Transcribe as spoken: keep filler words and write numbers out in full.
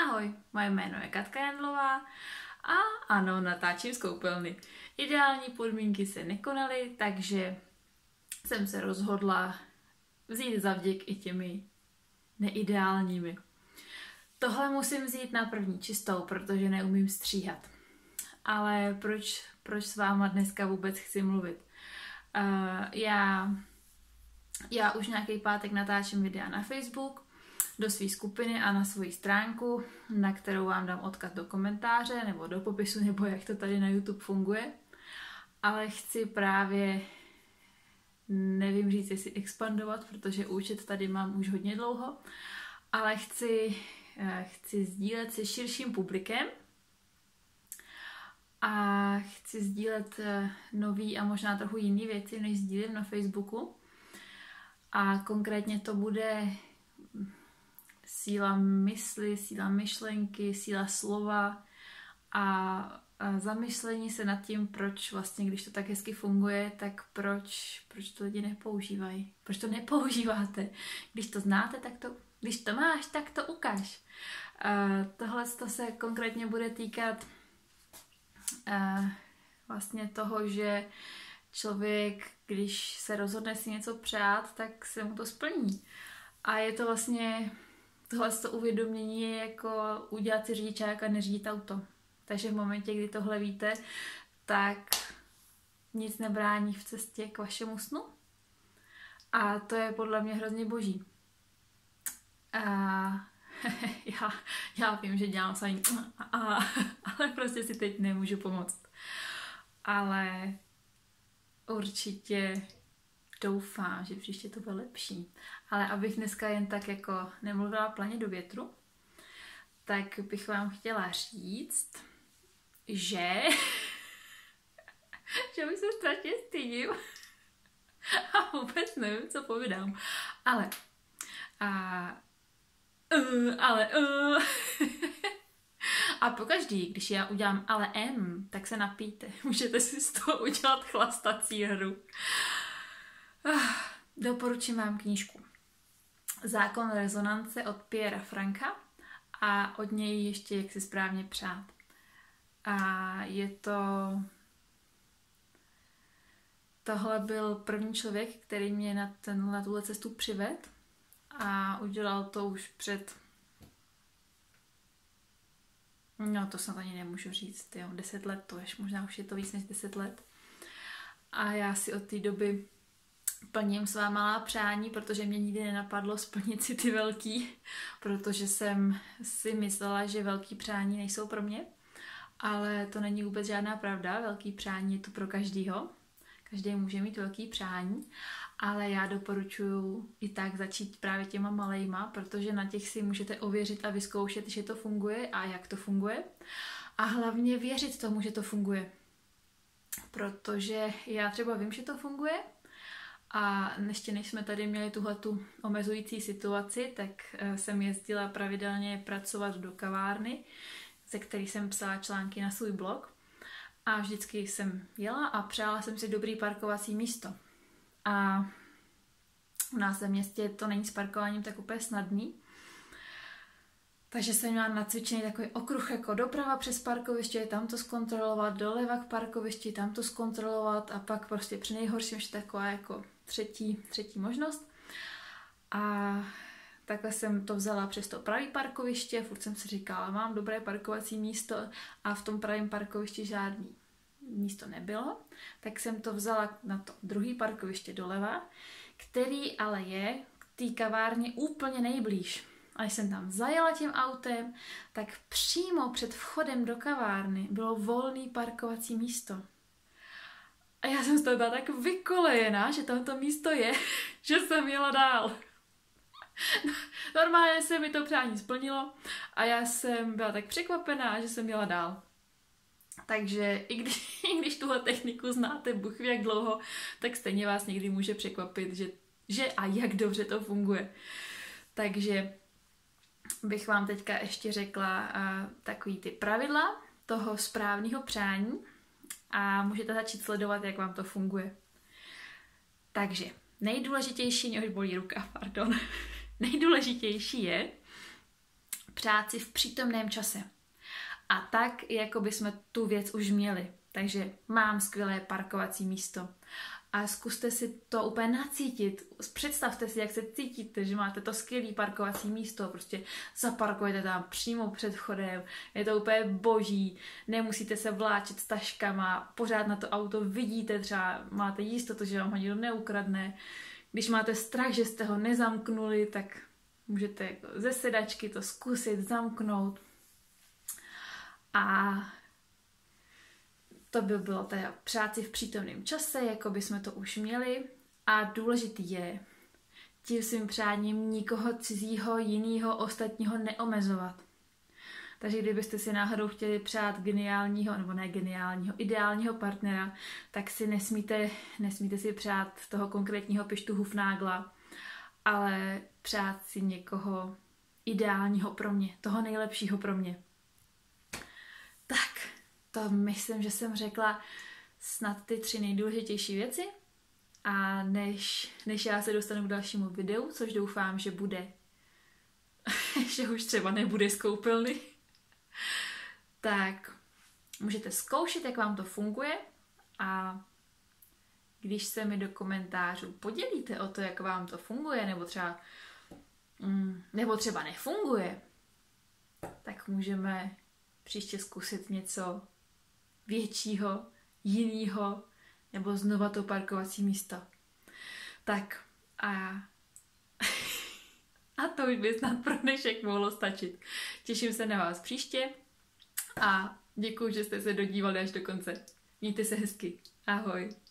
Ahoj, moje jméno je Katka Jandlová a ano, natáčím z koupelny. Ideální podmínky se nekonaly, takže jsem se rozhodla vzít za vděk i těmi neideálními. Tohle musím vzít na první čistou, protože neumím stříhat. Ale proč, proč s váma dneska vůbec chci mluvit? Uh, já, já už nějaký pátek natáčím videa na Facebook, do své skupiny a na svoji stránku, na kterou vám dám odkaz do komentáře nebo do popisu, nebo jak to tady na YouTube funguje. Ale chci právě, nevím říct, jestli expandovat, protože účet tady mám už hodně dlouho, ale chci, chci sdílet se širším publikem a chci sdílet nový a možná trochu jiný věci, než sdílím na Facebooku. A konkrétně to bude síla mysli, síla myšlenky, síla slova a zamyšlení se nad tím, proč vlastně, když to tak hezky funguje, tak proč, proč to lidi nepoužívají. Proč to nepoužíváte? Když to znáte, tak to, když to máš, tak to ukaž. Uh, tohle to se konkrétně bude týkat uh, vlastně toho, že člověk, když se rozhodne si něco přát, tak se mu to splní. A je to vlastně, tohle to uvědomění je jako udělat si řidičák a neřídit auto. Takže v momentě, kdy tohle víte, tak nic nebrání v cestě k vašemu snu. A to je podle mě hrozně boží. A já, já vím, že dělám sami, ale prostě si teď nemůžu pomoct. Ale určitě doufám, že příště to bude lepší. Ale abych dneska jen tak jako nemluvila planě do větru, tak bych vám chtěla říct, že že už se strašně stydím a vůbec nevím, co povídám. Ale a, uh, ale uh, a pokaždý, když já udělám ale M, tak se napijte. Můžete si z toho udělat chlastací hru. Uh, doporučím vám knížku Zákon rezonance od Piera Franka a od něj ještě Jak si správně přát. A je to... Tohle byl první člověk, který mě na, ten, na tuhle cestu přived a udělal to už před... No to snad ani nemůžu říct, jo, deset let to ještě, možná už je to víc než deset let. A já si od té doby plním svá malá přání, protože mě nikdy nenapadlo splnit si ty velký, protože jsem si myslela, že velký přání nejsou pro mě, ale to není vůbec žádná pravda, velký přání je to pro každýho, každý může mít velký přání, ale já doporučuji i tak začít právě těma malejma, protože na těch si můžete ověřit a vyzkoušet, že to funguje a jak to funguje a hlavně věřit tomu, že to funguje, protože já třeba vím, že to funguje. A ještě než jsme tady měli tuhletu omezující situaci, tak jsem jezdila pravidelně pracovat do kavárny, ze který jsem psala články na svůj blog. A vždycky jsem jela a přála jsem si dobrý parkovací místo. A u nás ve městě to není s parkováním tak úplně snadný. Takže jsem měla nacvičený takový okruh jako doprava přes parkoviště, tam to zkontrolovat, doleva k parkovišti, tam to zkontrolovat a pak prostě při nejhorším ještě taková jako třetí, třetí možnost. A takhle jsem to vzala přes to pravý parkoviště, furt jsem si říkala, mám dobré parkovací místo a v tom pravém parkovišti žádný místo nebylo. Tak jsem to vzala na to druhý parkoviště doleva, který ale je k té kavárně úplně nejblíž. A když jsem tam zajela tím autem, tak přímo před vchodem do kavárny bylo volné parkovací místo. A já jsem z toho byla tak vykolejená, že tam to místo je, že jsem jela dál. Normálně se mi to přání splnilo a já jsem byla tak překvapená, že jsem jela dál. Takže i když, i když tuhle techniku znáte Bůh ví jak dlouho, tak stejně vás někdy může překvapit, že, že a jak dobře to funguje. Takže bych vám teďka ještě řekla uh, takový ty pravidla toho správného přání a můžete začít sledovat, jak vám to funguje. Takže nejdůležitější, mě už bolí ruka, pardon, nejdůležitější je Přát si v přítomném čase. A tak, jako bychom tu věc už měli. Takže mám skvělé parkovací místo. A zkuste si to úplně nacítit. Představte si, jak se cítíte, že máte to skvělé parkovací místo. Prostě zaparkujete tam přímo před vchodem. Je to úplně boží. Nemusíte se vláčet s taškama. Pořád na to auto vidíte, třeba máte jistotu, že vám ho nikdo neukradne. Když máte strach, že jste ho nezamknuli, tak můžete jako ze sedačky to zkusit zamknout. A to by bylo teda přát si v přítomném čase, jako bychom to už měli. A důležitý je tím svým přáním nikoho cizího, jinýho, ostatního neomezovat. Takže kdybyste si náhodou chtěli přát geniálního, nebo ne geniálního, ideálního partnera, tak si nesmíte, nesmíte si přát toho konkrétního Pištu Hufnagla, ale přát si někoho ideálního pro mě, toho nejlepšího pro mě. Tak, to myslím, že jsem řekla snad ty tři nejdůležitější věci. A než, než já se dostanu k dalšímu videu, což doufám, že bude, že už třeba nebude z koupelny, tak můžete zkoušet, jak vám to funguje, a když se mi do komentářů podělíte o to, jak vám to funguje, nebo třeba, mm, nebo třeba nefunguje, tak můžeme příště zkusit něco většího, jinýho, nebo znova to parkovací místo. Tak a a to už by snad pro dnešek mohlo stačit. Těším se na vás příště a děkuji, že jste se dodívali až do konce. Mějte se hezky. Ahoj.